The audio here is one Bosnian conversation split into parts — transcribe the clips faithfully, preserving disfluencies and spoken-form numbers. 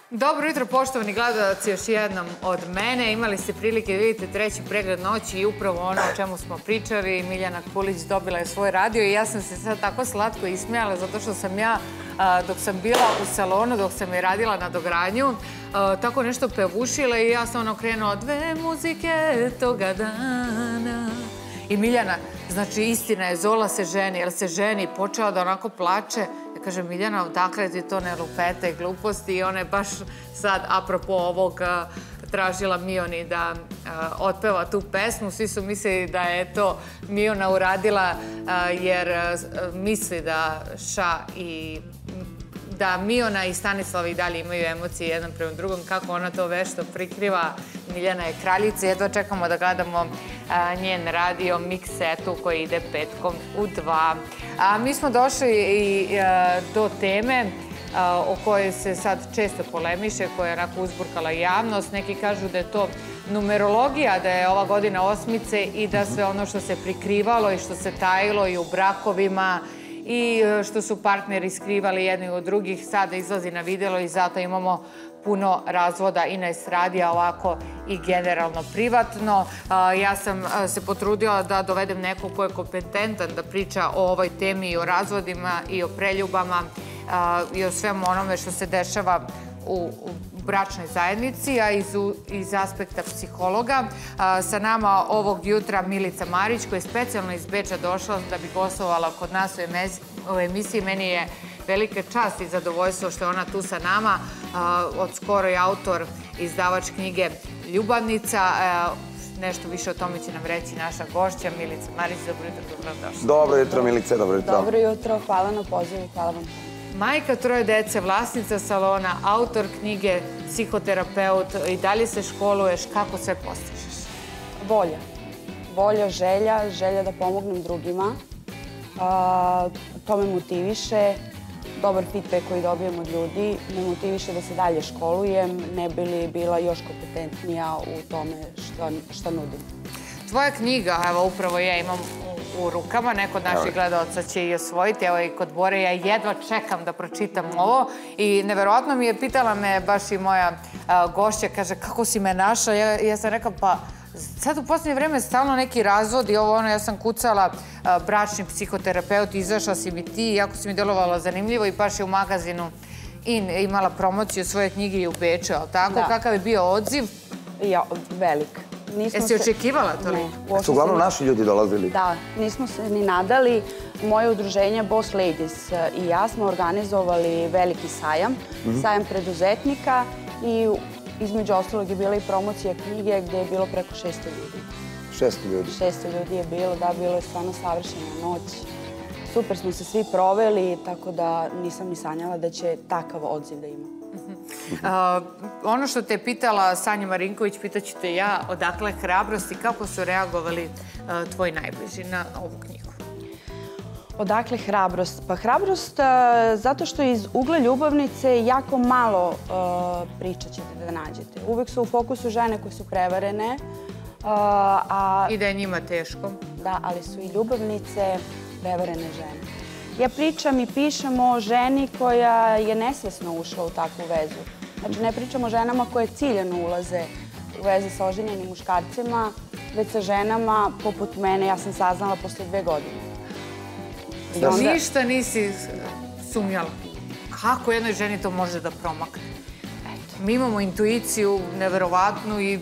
Dobro jutro, poštovani gledalci, još jednom od mene. Imali ste prilike da vidite treći pregled noći i upravo ono o čemu smo pričali. Miljana Kulić dobila je svoj radio i ja sam se sad tako slatko ismijala zato što sam ja, dok sam bila u salonu, dok sam je radila na dogradnju, tako nešto pevušila i ja sam ono krenula dve muzike toga dana. I Miljana, znači istina je, Zola se ženi, jer se ženi, počela da onako plače. Ja kažem, Miljana, odakle ti to ne lupete gluposti? I ona je baš sad, apropo ovog, tražila Mioni da otpeva tu pesmu. Svi su mislili da je to Miona uradila jer misli da Ša i da Miona i Stanislava i dalje imaju emocije jedan prema drugom, kako ona to vešto prikriva. Miljana je kraljica, jedva čekamo da gledamo njen radio miksetu koji ide petkom u dva. Mi smo došli i do teme o kojoj se sad često polemiše, koja je onako uzburkala javnost. Neki kažu da je to numerologija, da je ova godina osmice i da sve ono što se prikrivalo i što se tajilo i u brakovima i što su partneri skrivali jedni od drugih, sada izlazi na vidjelo i zato imamo puno razvoda i na estradi, a ovako i generalno privatno. Ja sam se potrudila da dovedem nekog ko je kompetentan da priča o ovoj temi i o razvodima i o preljubama i o svemu onome što se dešava u bračnoj zajednici, a iz aspekta psihologa. Sa nama ovog jutra Milica Marić, koja je specijalno iz Beča došla da bi gostovala kod nas u emisiji. Meni je velika čast i zadovoljstvo što je ona tu sa nama. Od skoro je autor izdavač knjige Ljubavnica. Nešto više o tome će nam reći naša gošća, Milica Marić. Dobro jutro, dobrodošla. Dobro jutro, Milice, dobro jutro. Dobro jutro, hvala na pozivu, hvala vam. Majka troje dece, vlasnica salona, autor knjige, psihoterapeut, i dalje se školuješ, kako sve postižeš? Volja. Volja, želja, želja da pomognem drugima. To me motiviše. Dobar feedback koji dobijem od ljudi me motiviše da se dalje školujem, ne bi li bila još kompetentnija u tome što nudim. Tvoja knjiga, evo upravo ja imam u rukama, neko od naših gledalaca će i osvojiti, evo i kod Bore, ja jedva čekam da pročitam ovo i neverovatno mi je, pitala me baš i moja gošća, kaže kako si me našla, ja sam rekla pa sad u posljednje vreme stalno neki razvod i ovo ono, ja sam kucala bračni psihoterapeut, izašla si mi ti, jako si mi delovala zanimljivo i baš je u magazinu In imala promociju svoje knjige i u Beču, ali tako? Kakav je bio odziv? Ja, velik. Jesi očekivala to li? Ne. Su uglavnom naši ljudi dolazili? Da, nismo se ni nadali. Moje udruženje Boss Ladies i ja smo organizovali veliki sajam, sajam preduzetnika i između ostalog je bila i promocija knjige gdje je bilo preko šesto ljudi. šesto ljudi? šesto ljudi je bilo, da, bilo je stvarno savršena noć. Super smo se svi proveli, tako da nisam ni sanjala da će takav odziv da ima. Ono što te je pitala Sanja Marinković, pitaću te ja, odakle hrabrost i kako su reagovali tvoji najbliži na ovu knjigu? Odakle hrabrost? Pa hrabrost zato što iz ugla ljubavnice jako malo priča ćete da nađete. Uvek su u fokusu žene koje su prevarene. I da je njima teško. Da, ali su i ljubavnice prevarene žene. Ja pričam i pišem o ženi koja je nesvesno ušla u takvu vezu. Znači, ne pričam o ženama koje ciljano ulaze u veze sa oženjenim muškarcima, već sa ženama poput mene, ja sam saznala posle dve godine. Ništa nisi sumnjala. Kako jednoj ženi to može da promakne? Mi imamo intuiciju neverovatnu i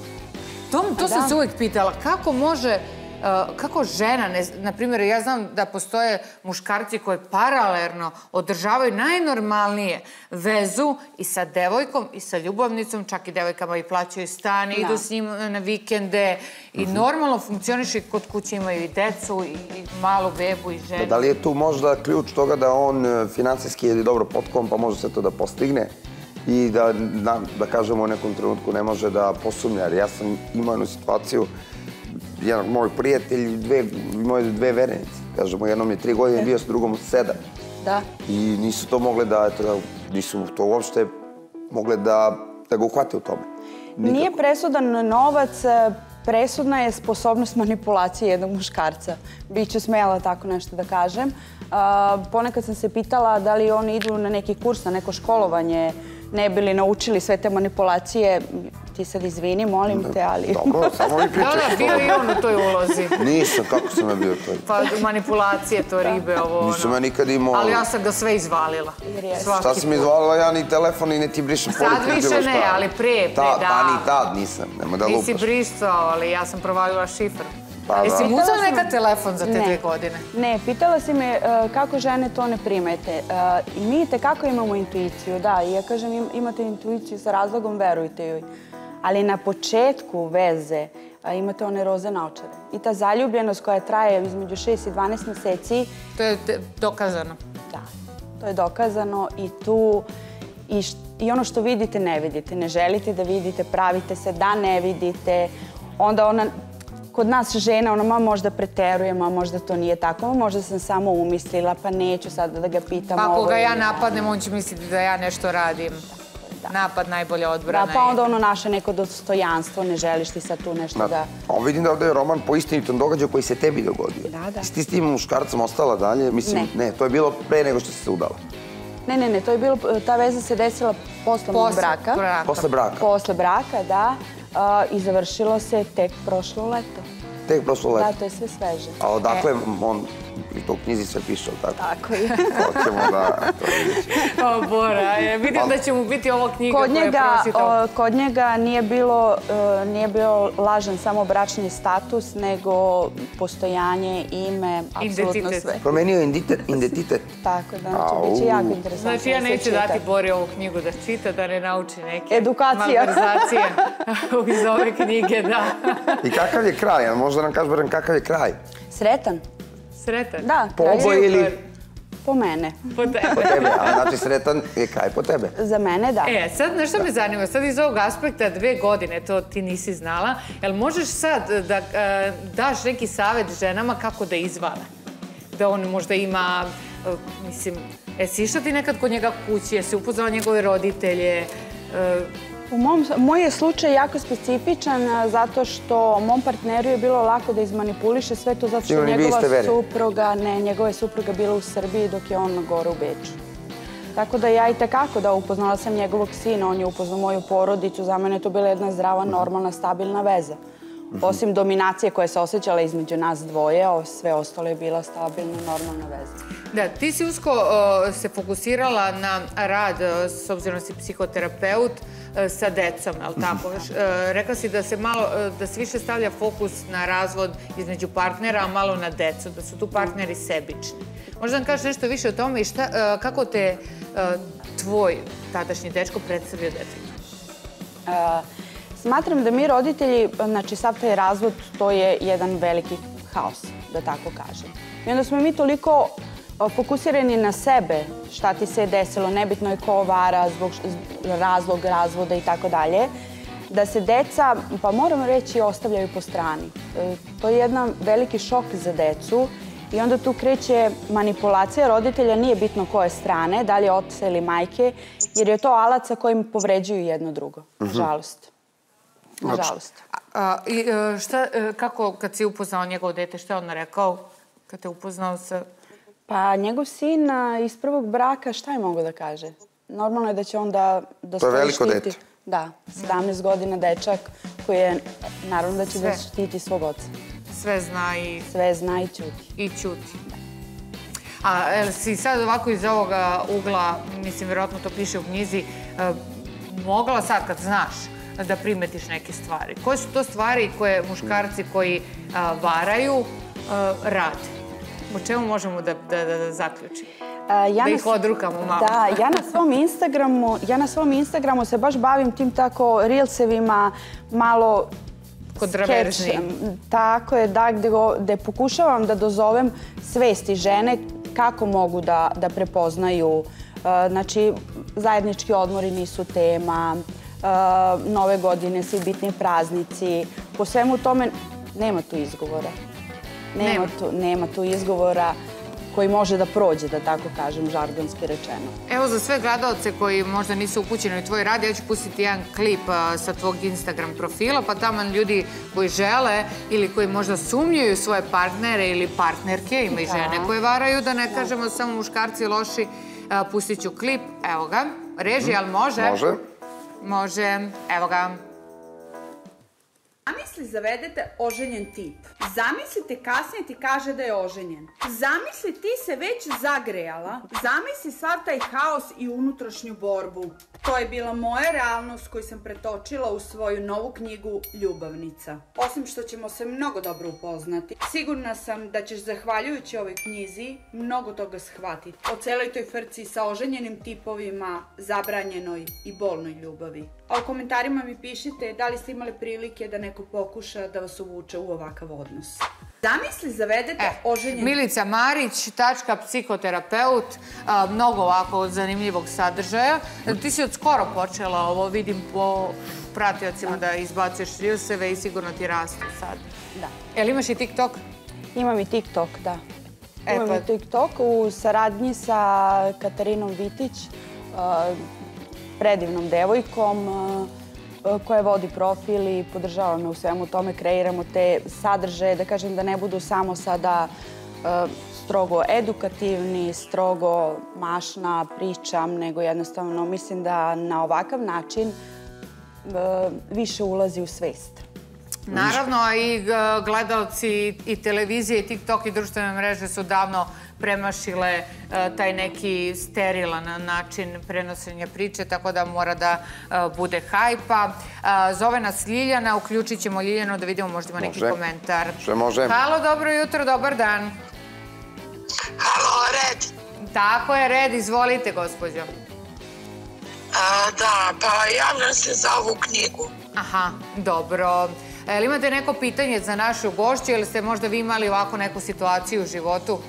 to sam se uvijek pitala. Kako može... Kako žena, na primjer, ja znam da postoje muškarci koji paralelno održavaju najnormalnije vezu i sa devojkom i sa ljubavnicom, čak i devojkama i plaćaju stan, idu s njim na vikende i normalno funkcionišu i kod kuće imaju i decu i malu bebu i ženu. Da li je tu možda ključ toga da on finansijski je dobro potkovan pa može sve to da postigne i da, da kažemo u nekom trenutku ne može da posumnja, jer ja sam imao jednu situaciju. Jedan moj prijatelj, moje dve verenice, kažemo, jednom je tri godine bio, s drugom sedam. Da. I nisu to mogle da, nisu to uopšte mogle da ga uhvate u tome. Nije presudan novac, presudna je sposobnost manipulacije jednog muškarca. Biću smela tako nešto da kažem. Ponekad sam se pitala da li oni idu na neki kurs, na neko školovanje ne bili naučili sve te manipulacije. Ti sad izvini, molim te, ali... Dobro, samo mi pričaš. Da, da, bio i on u toj ulozi. Nisam, kako sam ja bio to? Pa manipulacije, to ribe, ovo ono. Nisam ja nikad imao... Ali ja sam ga sve izvalila. Šta si mi izvalila, ja ni telefon i ne ti brišem poruke. Sad više ne, ali pre, pre, da. Pa ni tad nisam, nema da lupaš. Nisi brisao, ali ja sam provalila šifr. Jesi mu uzela nekad telefon za te dve godine? Ne, pitala si me kako žene to ne primete. I mi tekako imamo intuiciju, da. I ja kažem, imate intuiciju sa razlogom, verujte joj. Ali na početku veze imate one roze naočare. I ta zaljubljenost koja traje između šest i dvanaest meseci... To je dokazano. Da, to je dokazano i tu... I ono što vidite, ne vidite. Ne želite da vidite, pravite se da ne vidite. Onda ona... Kod nas žena, ona, ma možda preterujem, a možda to nije tako, možda sam samo umislila, pa neću sada da ga pitam ovo. Pa ako ga ja napadnem, on će misliti da ja nešto radim. Napad najbolja odbrana je. Da, pa onda ono naše neko dostojanstvo, ne želiš ti sad tu nešto da... A vidim da ovdje je roman po istinitom događaju koji se tebi dogodio. Da, da. Ti s tim muškarcem ostala dalje? Mislim, ne, to je bilo pre nego što si se udala. Ne, ne, ne, to je bilo, ta veza se desila posle mog braka. Posle braka? Posle braka, da. I završilo se tek prošlo leto. Tek prošlo leto? Da, to je sve sveže. A odakle on, i to u knjizi sve piše, tako? Tako je. Hoćemo da to vidjeći. O, Bora, vidim da će mu biti ovo knjiga koja je pročitao. Kod njega nije bio lažan samo bračni status, nego postojanje, ime, apsolutno sve. Promenio identitet? Tako da, znači, bit će jako interesantno. Znači, ja neću dati Bori ovu knjigu da čita, da ne nauči neke malverzacije iz ove knjige, da. I kakav je kraj? Možda nam kaži, Beren, kakav je kraj? Sretan. Sretan? Da. Po oboje ili? Po mene. Po tebe. Po tebe, a znači sretan je kraj po tebe. Za mene, da. E, sad nešto me zanima, sad iz ovog aspekta dve godine, to ti nisi znala, jel možeš sad da daš neki savjet ženama kako da izvale? Da on možda ima, mislim, jesi išla ti nekad kod njega kući, jesi upoznala njegove roditelje? Moj je slučaj jako specifičan zato što mom partneru je bilo lako da izmanipuliše sve to zato što njegova supruga, ne, njegova je supruga bila u Srbiji dok je on gore u Beču. Tako da ja i tekako da upoznala sam njegovog sina, on je upoznao moju porodicu, za mene je to bila jedna zdrava, normalna, stabilna veza. Osim dominacije koja se osjećala između nas dvoje, sve ostalo je bila stabilna, normalna veza. Da, ti si usko se fokusirala na rad, s obzirom da si psihoterapeut, sa decom, je li tako? Rekla si da se malo, da se više stavlja fokus na razvod između partnera, a malo na decu, da su tu partneri sebični. Možda nam kažeš nešto više o tome i kako te tvoj tadašnji dečko predstavio detetu? Smatram da mi roditelji, znači sav taj razvod, to je jedan veliki haos, da tako kažem. I onda smo mi toliko fokusirani na sebe, šta ti se je desilo, nebitno je ko vara, zbog razlog razvoda i tako dalje, da se deca, pa moramo reći, ostavljaju po strani. To je jedan veliki šok za decu i onda tu kreće manipulacija roditelja, nije bitno koje strane, da li je oca ili majke, jer je to alat sa kojim povređuju jedno drugo, nažalost. Nažalost. I kako, kad si upoznao njegovo dete, šta je on rekao kad te upoznao sa... Pa njegov sin iz prvog braka, šta je mogo da kaže? Normalno je da će onda... To je veliko dete. Da, sedamnaest godina dečak koji je, naravno da će da štiti svog oca. Sve zna i... Sve zna i ćuti. I ćuti. A si sad ovako iz ovoga ugla, mislim, vjerojatno to piše u knjizi, mogla sad kad znaš da primetiš neke stvari? Koje su to stvari koje muškarci koji varaju rade? O čemu možemo da zaključimo? Da ih odrukamo malo. Da, ja na svom Instagramu, ja na svom Instagramu se baš bavim tim tako reelsevima, malo kontraverznim. Tako je, da, gde pokušavam da dozovem svesti žene kako mogu da prepoznaju. Znači, zajednički odmori nisu tema, nove godine, svi bitni praznici. Po svemu tome nema tu izgovora. Nema tu izgovora koji može da prođe, da tako kažem, žargonski rečeno. Evo, za sve gledalce koji možda nisu upućeni u tvoj rad, ja ću pustiti jedan klip sa tvog Instagram profila, pa tamo ljudi koji žele ili koji možda sumnjuju svoje partnere ili partnerke, ima i žene koje varaju, da ne kažemo samo muškarci loši, pustit ću klip, evo ga. Reži, ali može? Može. Može. Evo ga. Zamisli zavedete oženjen tip. Zamislite kasnije ti kaže da je oženjen. Zamisli ti se već zagrejala. Zamisli sav taj haos i unutrašnju borbu. To je bila moja realnost koju sam pretočila u svoju novu knjigu Ljubavnica. Osim što ćemo se mnogo dobro upoznati, sigurna sam da ćeš zahvaljujući ovoj knjizi mnogo toga shvatiti. O celoj toj frci sa oženjenim tipovima, zabranjenoj i bolnoj ljubavi. A u komentarima mi pišite da li ste imali prilike da neko pokuša da vas uvuče u ovakav odnos. Zamisli zavedete oženjen... Milica Marić, tačka psihoterapeut, mnogo ovako zanimljivog sadržaja. Ti si od skoro počela ovo, vidim po pratiocima da izbacuješ reelseve i sigurno ti rastu sad. Da. Jel imaš i TikTok? Imam i TikTok, da. E, Imam pa- i TikTok u saradnji sa Katarinom Vitić, predivnom devojkom koja vodi profil i podržava me u svemu tome. Kreiramo te sadržaje, da kažem da ne budu samo sada strogo edukativni, strogo mašna, pričam, nego jednostavno mislim da na ovakav način više ulazi u svest. Naravno, i gledalci i televizije, i TikTok i društvene mreže su davno premašile taj neki sterilan način prenosenja priče, tako da mora da bude hajpa. Zove nas Ljiljana, uključit ćemo Ljiljanu da vidimo možda ima neki komentar. Može, može. Halo, dobro jutro, dobar dan. Halo, Red. Tako je, Red, izvolite, gospođo. Da, pa javljam se za ovu knjigu. Aha, dobro. Jel imate neko pitanje za našu gošću ili ste možda vi imali ovako neku situaciju u životu?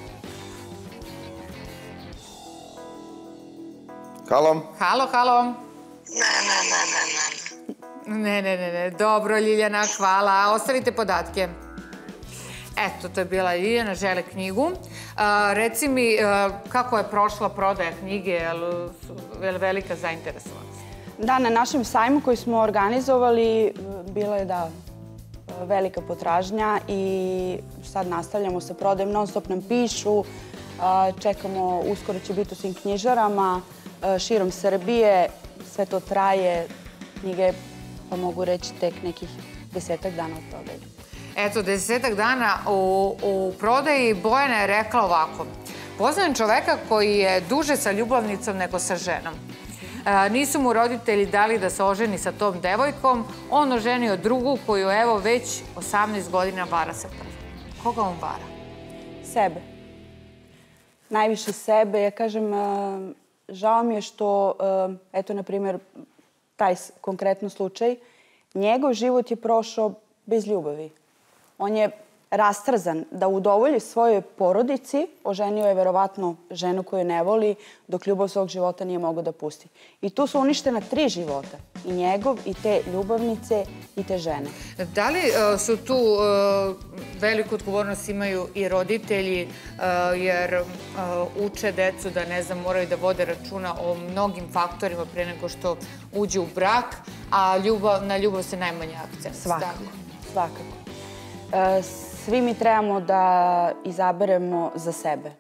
Halo? Halo, halo. Ne, ne, ne, ne, ne. Ne, ne, ne, ne. Dobro, Ljiljana, hvala. Ostavite podatke. Eto, to je bila Ljiljana, žele knjigu. Reci mi, kako je prošla prodaja knjige, je li velika zainteresovanost? Da, na našem sajmu koji smo organizovali bila je da velika potražnja i sad nastavljamo sa prodajem. Non stop nam pišu, čekamo, uskoro će biti u svim knjižarama, širom Srbije, sve to traje. Knjige, pa mogu reći, tek nekih desetak dana od prodaje. Eto, desetak dana u prodaji. Bojana je rekla ovako. Poznajem čoveka koji je duže sa ljubavnicom nego sa ženom. Nisu mu roditelji dali da se oženi sa tom devojkom. On oženio drugu koju evo već osamnaest godina vara sa prvom. Koga on vara? Sebe. Najviše sebe. Ja kažem, žao mi je što, eto, na primjer, taj konkretno slučaj, njegov život je prošao bez ljubavi. On je rastrzan da udovolji svojoj porodici, oženio je verovatno ženu koju ne voli, dok ljubav svog života nije mogao da pusti. I tu su uništena tri života. I njegov, i te ljubavnice, i te žene. Da li su tu veliku odgovornost imaju i roditelji, jer uče decu da, ne znam, moraju da vode računa o mnogim faktorima pre nego što uđe u brak, a na ljubav se najmanje akcent stavlja? Svakako, svakako. Svi mi trebamo da izaberemo za sebe.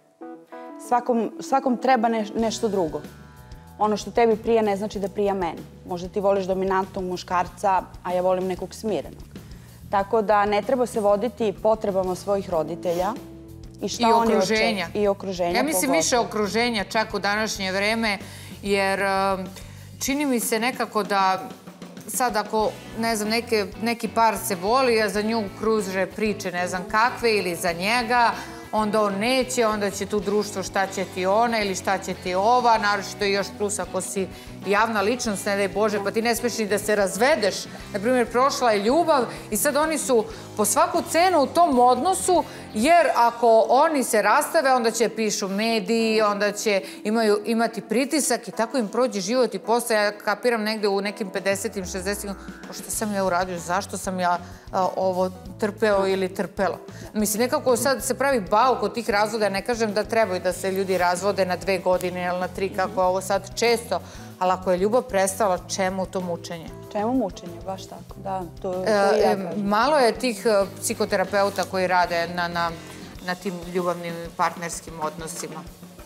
Svakom treba nešto drugo. Ono što tebi prija ne znači da prija meni. Možda ti voliš dominantnog muškarca, a ja volim nekog smirenog. Tako da ne treba se voditi potrebama svojih roditelja. I okruženja. I okruženja. Ja mislim više okruženja čak u današnje vreme, jer čini mi se nekako da sad ako, ne znam, neki par se voli, a za nju kruže priče ne znam kakve ili za njega, onda on neće, onda će tu društvo šta će ti ona ili šta će ti ova, naročito i još plus ako si javna ličnost, ne daj Bože, pa ti ne smiješ ni da se razvedeš. Naprimjer, prošla je ljubav i sad oni su po svaku cenu u tom odnosu, jer ako oni se rastave, onda će pišu mediji, onda će imati pritisak i tako im prođe život i posle, ja kapiram negde u nekim pedesetim, šezdesetim, što sam ja uradio, zašto sam ja ovo trpeo ili trpela. Mislim, nekako sad se pravi bauk od tih razvoda, ja ne kažem da trebaju da se ljudi razvode na dve godine ili na tri, kako je ovo sad često, ali ako je ljubav prestala, čemu to mučenje? Čemu mučenje, baš tako, da. To i ja kažem. Malo je tih psihoterapeuta koji rade na tim ljubavnim partnerskim odnosima.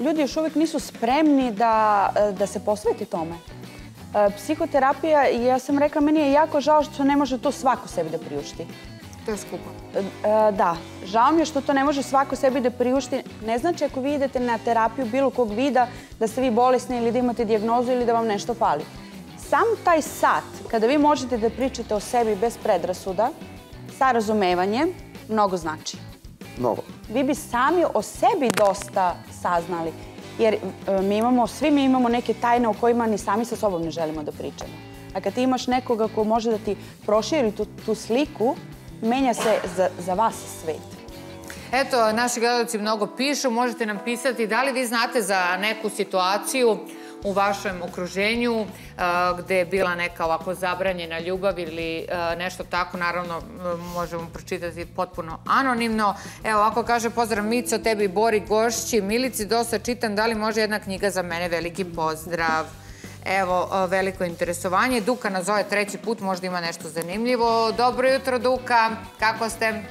ljudi još uvijek nisu spremni da se posveti tome. Psihoterapija, ja sam rekla, meni je jako žao što ne može to svako sebi da priušti. To je skupo. Da, žao mi je što to ne može svako sebi da priušti. Ne znači ako vi idete na terapiju bilo kog vida da ste vi bolesni ili da imate dijagnozu ili da vam nešto fali. Sam taj sat, kada vi možete da pričate o sebi bez predrasuda, sa razumevanjem, mnogo znači. Mnogo. Vi bi sami o sebi dosta saznali. Jer mi imamo, svi mi imamo neke tajne o kojima ni sami sa sobom ne želimo da pričamo. A kad ti imaš nekoga ko može da ti proširi tu sliku, menja se za vas svet. Eto, naši gledalci mnogo pišu, možete nam pisati da li vi znate za neku situaciju u vašem okruženju gde je bila neka ovako zabranjena ljubav ili nešto tako, naravno možemo pročitati potpuno anonimno. Evo ovako kaže, pozdrav Mico, tebi Bori, Gošći, Milici, dosta čitam, da li može jedna knjiga za mene, veliki pozdrav. Evo, veliko interesovanje. Duka nas zove treći put, možda ima nešto zanimljivo. Dobro jutro, Duka, kako ste?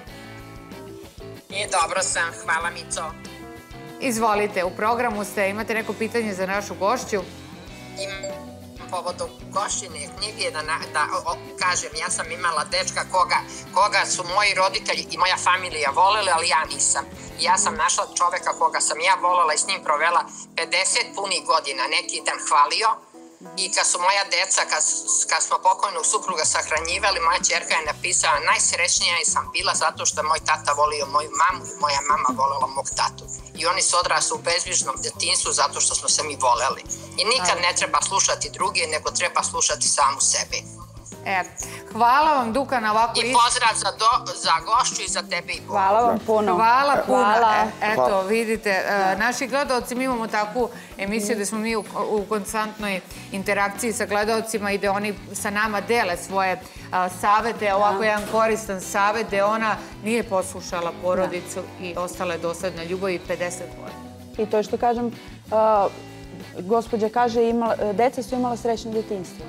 I dobro sam, hvala Mico. Izvolite, u programu ste, imate neko pitanje za našu gošću? Imam povodom Gošćine knjige da kažem, ja sam imala dečka koga su moji roditelji i moja familija voleli, ali ja nisam. Ja sam našla čoveka koga sam ja volela i s njim provela pedeset punih godina, neki dan hvalio. I kad su moja deca, kad smo pokojnog supruga sahranjivali, moja ćerka je napisala najsrećnija sam bila zato što moj tata volio moju mamu i moja mama volela mog tatu. I oni su odrasli u bezbrižnom detinjstvu zato što smo se mi voleli. I nikad ne treba slušati druge, nego treba slušati samu sebe. E, hvala vam, Duka, na ovako... I pozdrav za gošću i za tebe i Bogu. Hvala vam puno. Hvala puno. Eto, vidite, naši gledalci, mi imamo takvu emisiju gde smo mi u konstantnoj interakciji sa gledalcima i gde oni sa nama dele svoje savete, ovako jedan koristan savet gde ona nije poslušala porodicu i ostala je dosledna ljubavi pedeset godina. I to je što kažem, gospođa kaže, deca su imala srećno detinjstvo.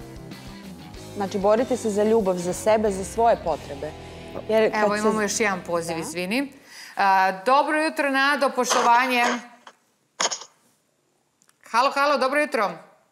Znači, borite se za ljubav, za sebe, za svoje potrebe. Evo, imamo još jedan poziv, izvini. Dobro jutro, Nado, poštovanje. Halo, halo, dobro jutro.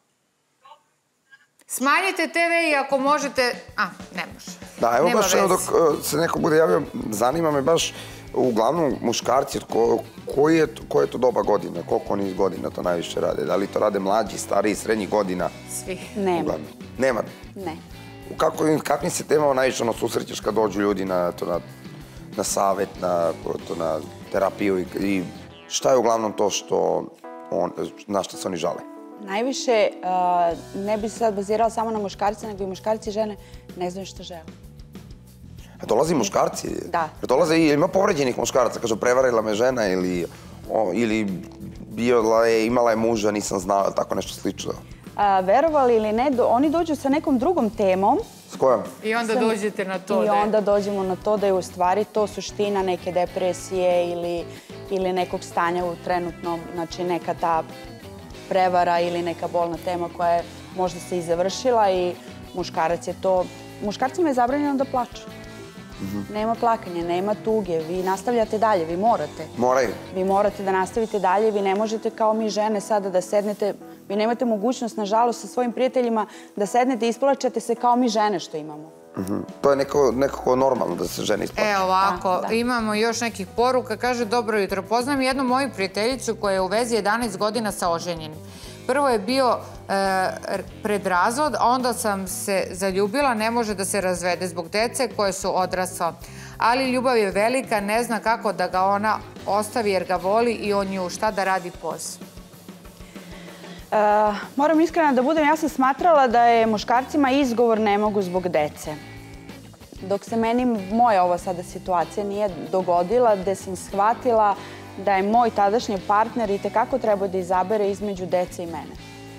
Smanjite te ve i ako možete... A, ne može. Da, evo baš dok se neko bude javio, zanima me baš uglavnom muškarci, koje je to doba godina, koliko oni iz godina to najviše rade? Da li to rade mlađi, stariji, srednjih godina? Svi. Nema. Nema? Ne. U kakvim se temama najviše susrećeš kad dođu ljudi na savet, na terapiju i šta je uglavnom to na što se oni žale? Najviše, ne bi se sad bazirala samo na muškarce, nego i muškarci i žene ne znaju što žele. Dolazi muškarci? Da. Dolaze i ima povređenih muškaraca, kažu prevarila me žena ili imala je muža, nisam znao, tako nešto slično. Verovali ili ne, oni dođu sa nekom drugom temom. S kojom? I onda dođete na to. I onda dođemo na to da je u stvari to suština neke depresije ili nekog stanja u trenutnom, znači neka ta prevara ili neka bolna tema koja je možda se i završila i muškarac je to... Muškarcima je zabranjeno da plaču. Nema plakanja, nema tuge, vi nastavljate dalje, vi morate. Moraju. Vi morate da nastavite dalje, vi ne možete kao mi žene sada da sednete, vi nemate mogućnost, nažalost, sa svojim prijateljima da sednete i isplačete se kao mi žene što imamo. To je nekako normalno da se žene isplače. Evo ovako, imamo još nekih poruka, kaže dobro jutro, poznam jednu moju prijateljicu koja je u vezi jedanaest godina sa oženjenim. Prvo je bio predrazvod, a onda sam se zaljubila, ne može da se razvede zbog dece koje su odrasla. Ali ljubav je velika, ne zna kako da ga ona ostavi jer ga voli i on nju šta da radi posao. Moram iskreno da budem, ja sam smatrala da je muškarcima izgovor ne mogu zbog dece. Dok se meni moja ova sada situacija nije dogodila, gde sam shvatila da je moj tadašnji partner i tekako treba da izabere između dece i mene.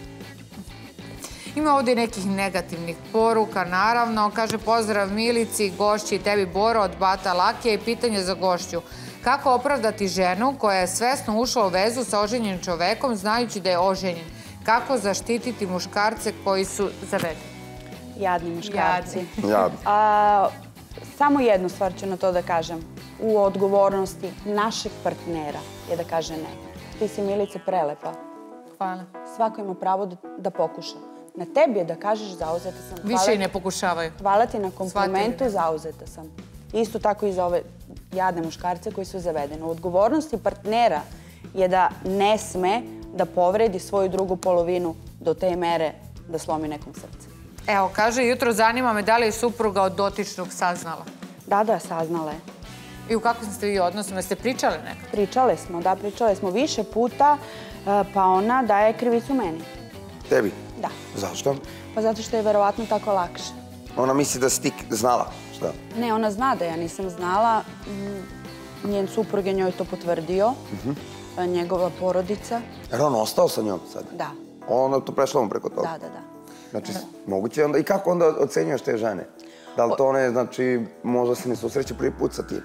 Ima ovdje nekih negativnih poruka, naravno. Kaže pozdrav Milici, Gošći i tebi Boro od Bata Lakija i pitanje za Gošću. Kako opravdati ženu koja je svesno ušla u vezu sa oženjenim čovekom znajući da je oženjen? Kako zaštititi muškarce koji su zavedeni? Jadni muškarci. Jadni. Samo jednu stvar ću na to da kažem. U odgovornosti našeg partnera je da kaže ne. ti si, Milice, prelepa. Hvala. Svako ima pravo da, da pokuša. Na tebi je da kažeš zauzeta sam. Više i ne pokušavaju. Hvala ti na komplimentu, zauzeta sam. Isto tako i za ove jadne muškarce koji su zavedeni. Odgovornosti partnera je da ne sme da povredi svoju drugu polovinu do te mere da slomi nekom srce. Evo, kaže, jutro zanima me da li je supruga od dotičnog saznala. Da, da, saznala je. I u kakvom ste vi odnosima? Jeste pričali nekako? Pričale smo, da, pričale smo više puta, pa ona daje krivicu meni. Tebi? Da. Zašto? Pa zato što je verovatno tako lakše. Ona misli da si ti znala, šta? Ne, ona zna da ja nisam znala. Njen suprug je njoj to potvrdio. Njegova porodica. Jer on ostao sa njom sad? Da. Ona to prešla mu preko toga? Da, da, da. Znači, moguće onda... I kako onda ocenjuješ te žene? Da li to one, znači, možda se ne susreće prvi put sa tim?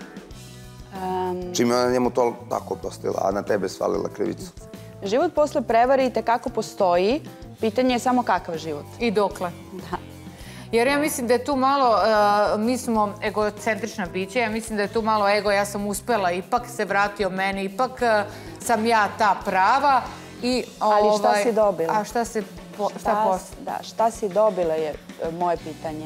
Čim je ona njemu to tako oprostila, a na tebe svalila krivicu? Život posle prevare i tekako postoji. Pitanje je samo kakav život. I dokle? Da. Jer ja mislim da je tu malo, mi smo egocentrična bića, ja mislim da je tu malo ego, ja sam uspela, ipak se vratio meni, ipak sam ja ta prava. Ali šta si dobila? A šta se, šta posle? Da, šta si dobila je moje pitanje.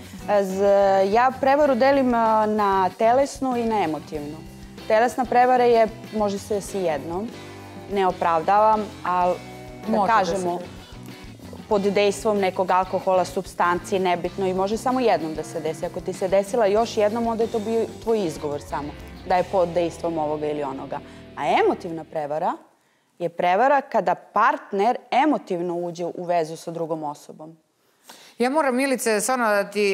Ja prevaru delim na telesnu i na emotivnu. Telesna prevara je, može se desi jednom, ne opravdavam, ali da kažemo, pod dejstvom nekog alkohola, supstancije, nebitno i može samo jednom da se desi. Ako ti se desila još jednom, onda je to bio tvoj izgovor samo, da je pod dejstvom ovoga ili onoga. A emotivna prevara je prevara kada partner emotivno uđe u vezu sa drugom osobom. Ja moram, Milice, stvarno da ti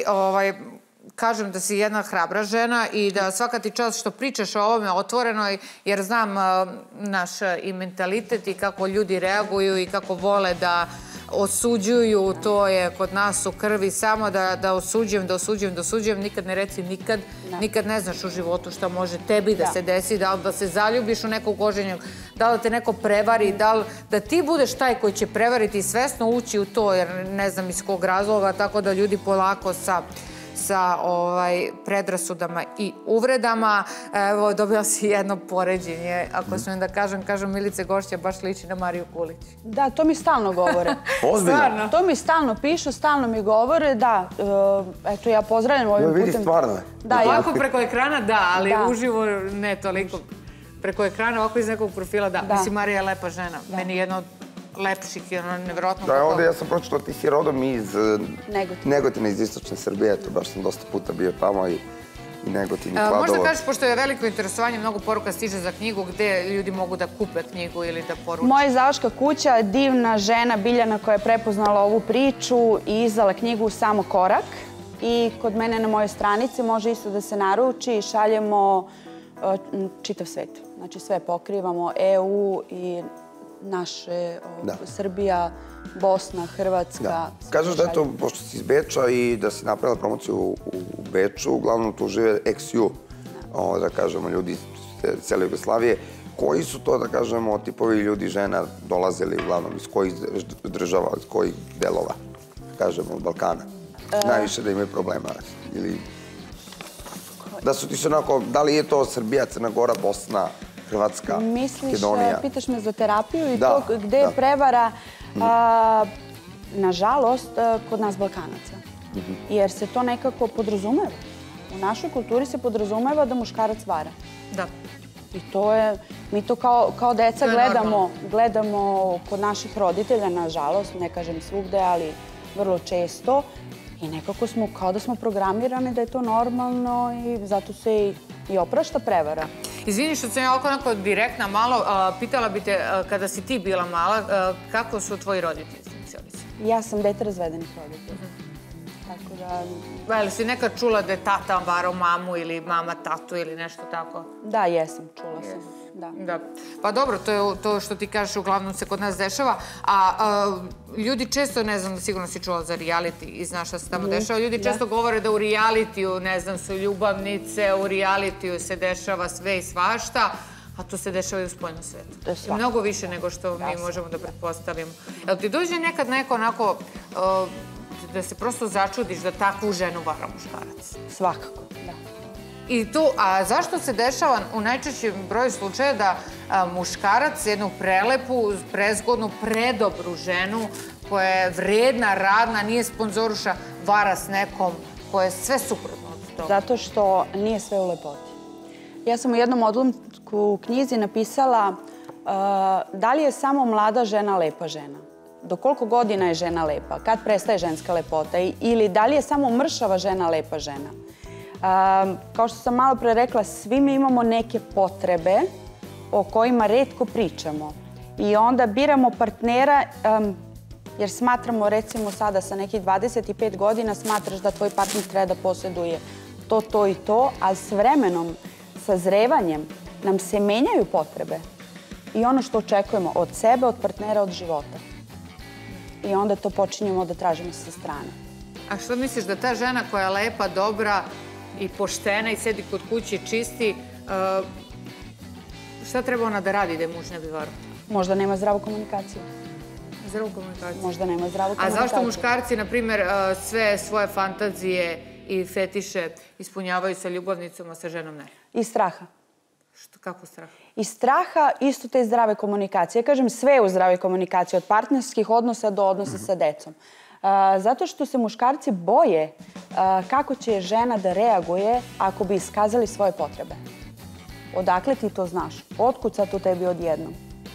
kažem da si jedna hrabra žena i da svaka ti čast što pričaš o ovome otvoreno, jer znam naš i mentalitet i kako ljudi reaguju i kako vole da osuđuju, to je kod nas u krvi, samo da osuđujem, da osuđujem, da osuđujem, nikad ne reci nikad, nikad ne znaš u životu šta može tebi da se desi, da li da se zaljubiš u nekog oženjeg, da li da te neko prevari, da li da ti budeš taj koji će prevariti i svesno ući u to, jer ne znam iz kog razloga, tako da ljudi polako sa sa predrasudama i uvredama. Evo, dobila si jedno poređenje. Ako smijem da kažem, kažem Milice Gošća baš liči na Mariju Kulić. Da, to mi stalno govore. Ozbiljno? To mi stalno pišu, stalno mi govore, da. Eto, ja pozdravljam ovim putem. Vidi, stvarno je. Ovako preko ekrana, da, ali uživo ne toliko. Preko ekrana, ovako iz nekog profila, da. Mislim, Marija je lepa žena. Meni jedno od lepših i ono nevjerojatno... Da, ovdje ja sam pročitao, ti si rodom iz Negotina, iz istočne Srbije, eto, baš sam dosta puta bio tamo i Negotin i Kladovo. Možda kažeš, pošto je veliko interesovanje, mnogo poruka stiže za knjigu, gde ljudi mogu da kupe knjigu ili da poruče? Moja izdavačka kuća, divna žena Biljana koja je prepoznala ovu priču i izdala knjigu Samo korak. I kod mene na mojoj stranici može isto da se naruči i šaljemo čitav svet. Znači sve pokrivamo, E U i naše, Srbija, Bosna, Hrvatska. Kažeš da je to, pošto si iz Beča i da si napravila promociju u Beču, uglavnom tu žive ex U, da kažemo, ljudi iz cijele Jugoslavije. Koji su to, da kažemo, tipovi ljudi, žena dolazili uglavnom iz kojih država, iz kojih delova, kažemo, od Balkana? Najviše da imaju problema ili... Da su ti se onako, da li je to Srbija, Crna Gora, Bosna, Hrvatska, Makedonija? Misliš, pitaš me za terapiju i to gde je prevara, nažalost, kod nas Balkanaca. Jer se to nekako podrazumeva. U našoj kulturi se podrazumeva da muškarac vara. Da. I to je, mi to kao deca gledamo, gledamo kod naših roditelja, nažalost, ne kažem svugde, ali vrlo često. I nekako smo, kao da smo programirani da je to normalno i zato se i oprašta prevara. Izvini što sam ja ovako onako direktna malo, pitala bi te, kada si ti bila mala, kako su tvoji roditelji funkcionisali? Ja sam dete razvedenih roditelja. Tako da... Ali si nekad čula da je tata varao mamu ili mama tatu ili nešto tako? Da, jesam, čula sam. Da. Pa dobro, to je to što ti kažeš, uglavnom se kod nas dešava. A ljudi često, ne znam, sigurno si čula za reality i znaš šta se tamo dešava, ljudi često govore da u realitiju, ne znam, su ljubavnice, u realitiju se dešava sve i svašta, a to se dešava i u spoljnom svetu. Mnogo više nego što mi možemo da pretpostavimo. Jel ti dođe nekad neko onako da se prosto začudiš da takvu ženu vara muškarac? Svakako, da. I tu, a zašto se dešava u najčešćem broju slučaja da muškarac jednu prelepu, prezgodnu, predobru ženu koja je vredna, radna, nije sponzoruša, vara s nekom koja je sve suprotno od toga? Zato što nije sve u lepoti. Ja sam u jednom odlomku u knjizi napisala da li je samo mlada žena lepa žena? Do koliko godina je žena lepa? Kad prestaje ženska lepota? Ili da li je samo mršava žena lepa žena? Kao što sam malo pre rekla, svi mi imamo neke potrebe o kojima retko pričamo. I onda biramo partnera jer smatramo, recimo sada sa nekih dvadeset pet godina, smatraš da tvoj partner treba da posjeduje to, to i to, ali s vremenom, sa zrevanjem, nam se menjaju potrebe. I ono što očekujemo od sebe, od partnera, od života. I onda to počinjemo da tražimo sa strane. A što misliš da ta žena koja je lepa, dobra i poštena i sedi kod kuće čisti, šta treba ona da radi da je muž ne bi varao? Možda nema zdravu komunikaciju. Zdravu komunikaciju? Možda nema zdravu komunikaciju. A zašto muškarci, na primjer, sve svoje fantazije i fetiše ispunjavaju sa ljubavnicom, a sa ženom ne? Iz straha. Kako straha? Iz straha isto te zdrave komunikacije. Ja kažem sve je u zdravoj komunikaciji, od partnerskih odnosa do odnosa sa decom. Zato što se muškarci boje kako će žena da reaguje ako bi iskazali svoje potrebe. Odakle ti to znaš? Otkud sad to tebi odjednom?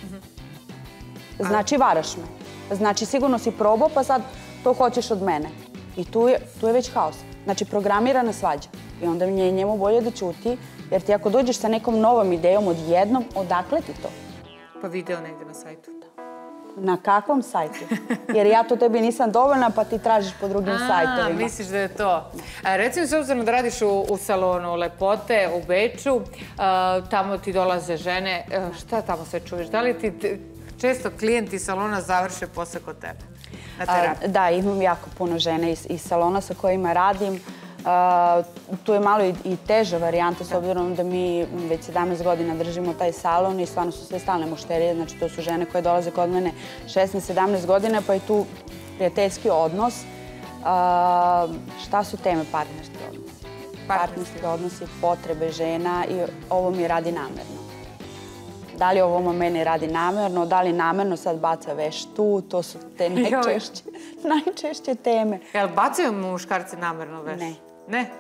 Znači varaš me. Znači sigurno si probao pa sad to hoćeš od mene. I tu je već haos. Znači programirana svađa. I onda je njemu bolje da ćuti, jer ti ako dođeš sa nekom novom idejom odjednom, odakle ti to? Pa video negdje na sajtu. Na kakvom sajtu? Jer ja to tebi nisam dovoljna, pa ti tražiš po drugim sajtovima. A, misliš da je to. Recimo, s obzirom da radiš u salonu lepote u Beču, tamo ti dolaze žene, šta tamo sve čuješ? Da li ti često klijenti salona završe posle kod tebe na terapiji? Da, imam jako puno žene iz salona sa kojima radim. Tu je malo i teža varijanta s obzirom da mi već sedamnaest godina držimo taj salon i stvarno su sve stalne mušterije, znači to su žene koje dolaze kod mene šesnaest sedamnaest godina, pa je tu prijateljski odnos. Šta su teme? Partnerski odnosi. Partnerski odnosi, potrebe žena i ovo mi radi namerno. Da li ovo mene radi namerno, da li namerno sad baca veš tu, to su te najčešće teme. Jel bacaju muškarci namerno veš? Ne. Ne?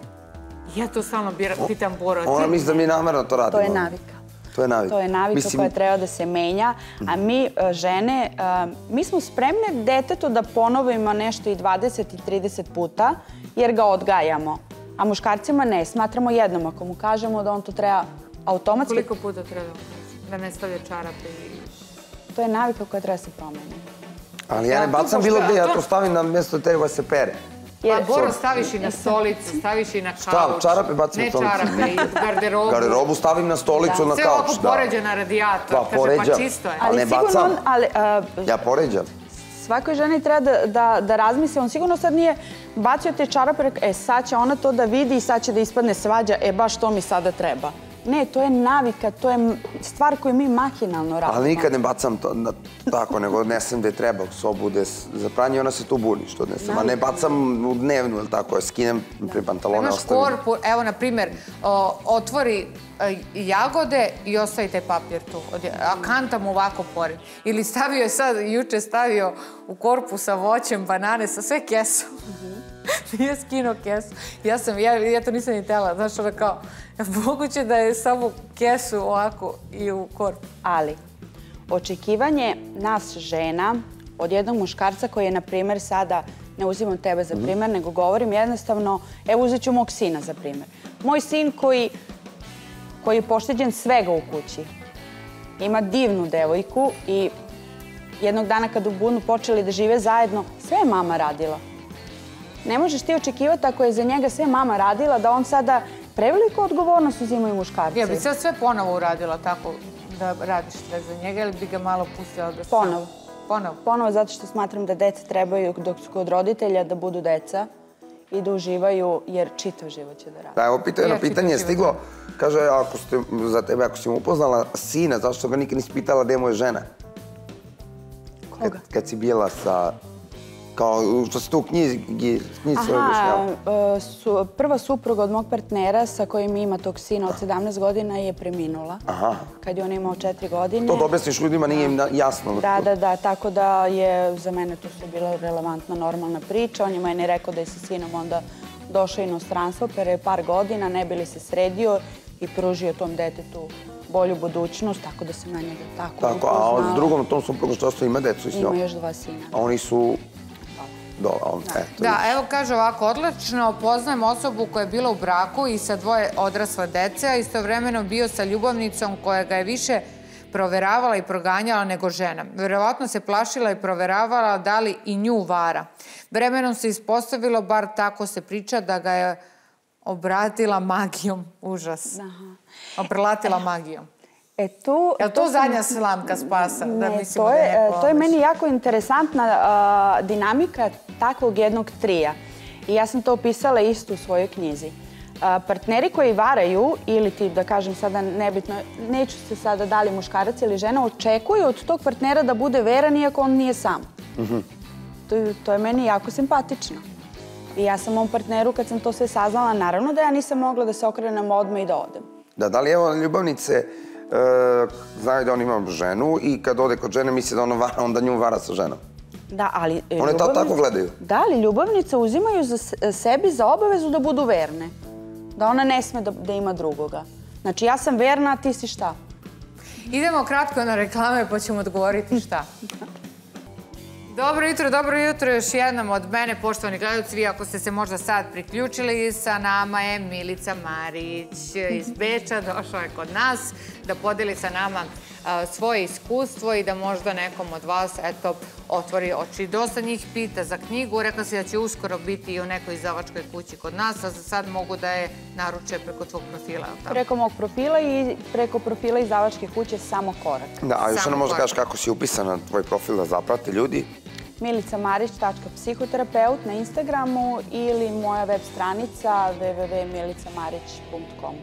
Ja to stalno pitam Boro. Ona misli da mi namerno to radimo. To je navika. To je navika. To je navika koja treba da se menja. A mi, žene, mi smo spremne detetu da ponovimo nešto i dvadeset i trideset puta, jer ga odgajamo. A muškarcima ne, smatramo jednom. Ako mu kažemo da on to treba automatski... Koliko puta treba da ne stavlja čarape i... To je navika koja treba se promeniti. Ali ja ne bacam bilo gde, ja to stavim na mjesto tega se pere. Pa Boro, staviš i na stolicu, staviš i na kauč. Šta, čarape bacim na stolicu? Ne čarape, i garderobu. Garderobu stavim na stolicu, na kauč, da. Sve ovako poređa na radijator, kaže pa čisto je. Ali ne bacam. Ja poređam. Svakoj ženi treba da razmisli, on sigurno sad nije bacio te čarape, e sad će ona to da vidi i sad će da ispadne svađa, e baš to mi sada treba. Ne, to je navika, to je stvar koju mi mahinalno radimo. Ali nikad ne bacam tako, nego odnesem gde treba u sobu, gde za pranje, ona se tu buni što odnesem. A ne bacam u dnevnu, ili tako, skinem pre pantalone, ostavim. Imaš korpu, evo, na primjer, otvori jagode i ostavi taj papir tu. A kanta mu ovako pored. Ili stavio je sad, juče stavio u korpu sa voćem, banane, sa sve kesom. Nije skinuo kesu. Ja sam, ja to nisam ni tela, znaš, ono kao, moguće da je samo kesu ovako i u korpu. Ali, očekivanje nas žena od jednog muškarca koji je, na primjer, sada, ne uzimam tebe za primjer, nego govorim jednostavno, evo uzet ću mog sina za primjer. Moj sin koji je pošteđen svega u kući, ima divnu devojku i jednog dana kad budu počeli da žive zajedno, sve je mama radila. Ne možeš ti očekivati ako je za njega sve mama radila da on sada preveliku odgovornost uzimaju muškarci. Ja bi sad sve ponovo uradila tako da radiš sve za njega ili bi ga malo pustila da sam... Ponovo. Ponovo? Ponovo zato što smatram da deca trebaju dok su kod roditelja da budu deca i da uživaju jer čitav život će da radi. Da, evo jedno pitanje je stiglo. Kaže, za tebe ako si mu upoznala sina, zašto ga nikad nisi pitala gde mu je žena? Koga? Kad si bila sa Kao što se to u knjizi svoje objašnjava. Prva supruga od mog partnera sa kojim ima tog sina od sedamnaest godina je preminula. Kad je on imao četiri godine. To da objasniš ljudima nije im jasno. Da, da, da. Tako da je za mene to su bila relevantna, normalna priča. On je meni rekao da je sa sinom onda došao inostranstvo pre par godina, ne bi li se sredio i pružio tom detetu bolju budućnost, tako da sam na njega tako upoznala. Tako, a s drugom tom suprugom što ostaje ima decu i s njom? Ima još dva sina. A oni su... Da, evo kaže ovako, odlično poznajem osobu koja je bila u braku i sa dvoje odrasle dece, a istovremeno bio sa ljubavnicom koja ga je više proveravala i proganjala nego žena. Verovatno se plašila i proveravala da li i nju vara. Vremenom se ispostavilo, bar tako se priča, da ga je obratila magijom. Užas. Oprelatila magijom. Je li to zadnja slamka spasa? Ne, to je meni jako interesantna dinamika takvog jednog trija. I ja sam to opisala isto u svojoj knjizi. Partneri koji varaju, ili ti da kažem sada nebitno, neću se sada da li muškarac ili žena, očekuju od tog partnera da bude veran iako on nije sam. To je meni jako simpatično. I ja sam mom partneru kad sam to sve saznala, naravno da ja nisam mogla da se okrenem odmah i da odem. Da, da li evo ljubavnice znaju da on ima ženu i kad ode kod žene misli da ona vara, onda nju vara sa ženom. Da, ali... One to tako gledaju? Da, ali ljubavnice uzimaju sebi za obavezu da budu verne. Da ona ne sme da ima drugoga. Znači, ja sam verna, a ti si šta? Idemo kratko na reklame pa ćemo odgovoriti šta. Dobro jutro, dobro jutro još jednom od mene, poštovani gledalci. Vi ako ste se možda sad priključili, sa nama je Milica Marić iz Beča. Došla je kod nas da podeli sa nama svoje iskustvo i da možda nekom od vas, eto, otvori oči. Dosta njih pita za knjigu. Rekla si da će uskoro biti i u nekoj izdavačkoj kući kod nas, a za sad mogu da je naruče preko tvog profila. Preko mog profila i preko profila izdavačke kuće Samo korak. Da, a još ono možda kažeš kako si upisan na tvoj profil da zaprate ljudi? milica marić tačka psihoterapeut na Instagramu ili moja web stranica w w w tačka milica marić tačka com.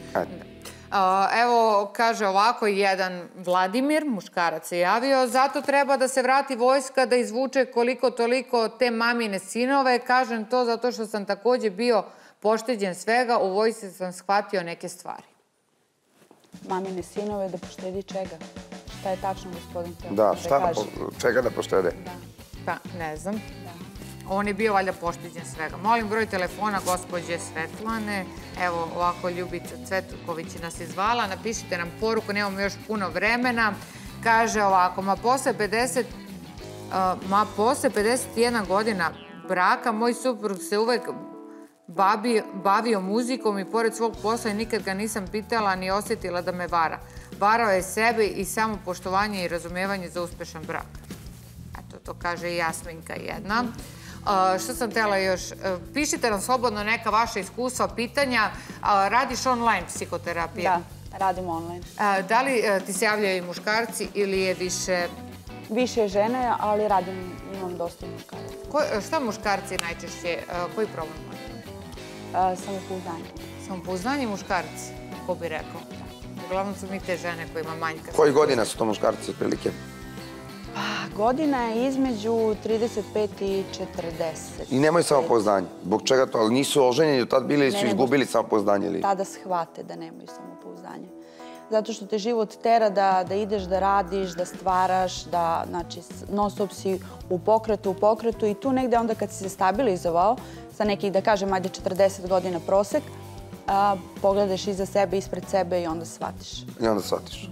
Evo, kaže ovako, jedan Vladimir, muškarac se javio, zato treba da se vrati vojska da izvuče koliko toliko te mamine sinove. Kažem to zato što sam takođe bio pošteđen svega, u vojsci sam shvatio neke stvari. Mamine sinove da poštedi čega? Šta je tačno, gospodin? Da, šta, čega da poštede? Pa, ne znam. On je bio valjda pošteđen svega. Molim broj telefona gospođe Svetlane. Evo, ovako Ljubica Cvetković nas je zvala. Napišite nam poruku, nemamo još puno vremena. Kaže ovako, ma posle pedeset, ma posle pedeset jedna godina braka, moj suprug se uvek bavio muzikom i pored svog posla nikad ga nisam pitala ni osjetila da me vara. Varao je sebe i samo poštovanje i razumevanje za uspešan brak. Eto, to kaže i Jasminka jedna. Što sam htjela još? Pišite nam slobodno neka vaša iskustva, pitanja. Radiš online psihoterapiju? Da, radim online. Da li ti se javljaju i muškarci ili je više... Više je žene, ali radim, imam dosta muškaraca. Šta muškarci najčešće, koji problem imaju? Samopouzdanje. Samopouzdanje muškarci, ko bi rekao? Uglavnom su mi te žene koje ima manjka. Koji godina su to muškarci otprilike? Godina je između trideset pet i četrdeset. I nemaju samopouzdanje. Zbog čega to? Ali nisu oženjeni do tad bili ili su izgubili samopouzdanje? Tada shvate da nemaju samopouzdanje. Zato što te život tera da ideš, da radiš, da stvaraš, da non stop si u pokretu, u pokretu i tu negde onda kad si se stabilizovao sa nekih, da kažem, ajde četrdeset godina prosek, pogledaš iza sebe, ispred sebe i onda shvatiš. I onda shvatiš.